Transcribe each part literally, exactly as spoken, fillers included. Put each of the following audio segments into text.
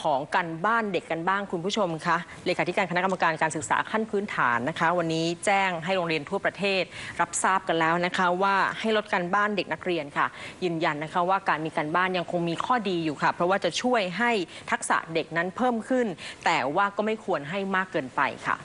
ของการบ้านเด็กกันบ้างคุณผู้ชมคะเลขาธิการคณะกรรมการการศึกษาขั้นพื้นฐานนะคะวันนี้แจ้งให้โรงเรียนทั่วประเทศรับทราบกันแล้วนะคะว่าให้ลดการบ้านเด็กนักเรียนค่ะยืนยันนะคะว่าการมีการบ้านยังคงมีข้อดีอยู่ค่ะเพราะว่าจะช่วยให้ทักษะเด็กนั้นเพิ่มขึ้นแต่ว่าก็ไม่ควรให้มากเกินไปค่ะ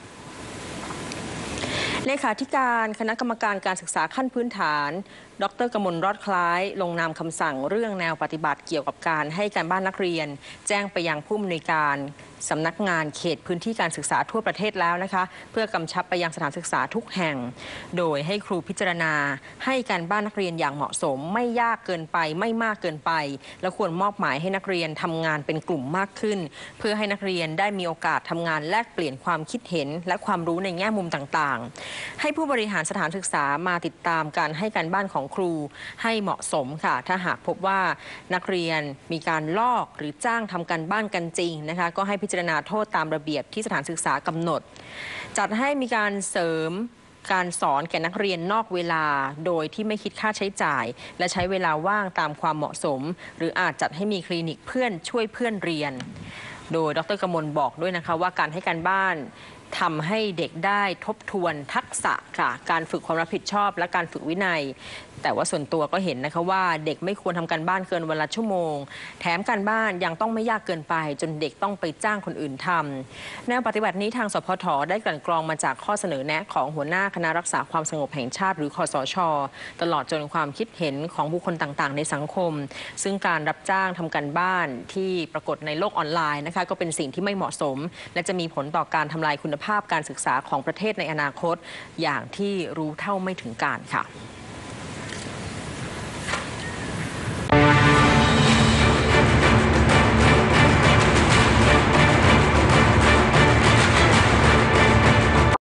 เลขาธิการคณะกรรมการการศึกษาขั้นพื้นฐานดร.กมลรอดคล้ายลงนามคำสั่งเรื่องแนวปฏิบัติเกี่ยวกับการให้การบ้านนักเรียนแจ้งไปยังผู้อำนวยการสำนักงานเขตพื้นที่การศึกษาทั่วประเทศแล้วนะคะเพื่อกำชับไปยังสถานศึกษาทุกแห่งโดยให้ครูพิจารณาให้การบ้านนักเรียนอย่างเหมาะสมไม่ยากเกินไปไม่มากเกินไปและควรมอบหมายให้นักเรียนทำงานเป็นกลุ่มมากขึ้นเพื่อให้นักเรียนได้มีโอกาสทำงานแลกเปลี่ยนความคิดเห็นและความรู้ในแง่มุมต่างๆให้ผู้บริหารสถานศึกษามาติดตามการให้การบ้านของครูให้เหมาะสมค่ะถ้าหากพบว่านักเรียนมีการลอกหรือจ้างทำการบ้านกันจริงนะคะก็ให้พิจารณาโทษตามระเบียบที่สถานศึกษากำหนดจัดให้มีการเสริมการสอนแก่นักเรียนนอกเวลาโดยที่ไม่คิดค่าใช้จ่ายและใช้เวลาว่างตามความเหมาะสมหรืออาจจัดให้มีคลินิกเพื่อนช่วยเพื่อนเรียนโดยดร.กมลบอกด้วยนะคะว่าการให้การบ้านทำให้เด็กได้ทบทวนทักษะค่ะการฝึกความรับผิดชอบและการฝึกวินัยแต่ว่าส่วนตัวก็เห็นนะคะว่าเด็กไม่ควรทำการบ้านเกินวันละชั่วโมงแถมการบ้านยังต้องไม่ยากเกินไปจนเด็กต้องไปจ้างคนอื่นทำแนวปฏิบัตินี้ทางสพทได้กลั่นกรองมาจากข้อเสนอแนะของหัวหน้าคณะรักษาความสงบแห่งชาติหรือคสช.ตลอดจนความคิดเห็นของบุคคลต่างๆในสังคมซึ่งการรับจ้างทำการบ้านที่ปรากฏในโลกออนไลน์นะคะก็เป็นสิ่งที่ไม่เหมาะสมและจะมีผลต่อการทำลายคุณภาพการศึกษาของประเทศในอนาคตอย่างที่รู้เท่าไม่ถึงการค่ะ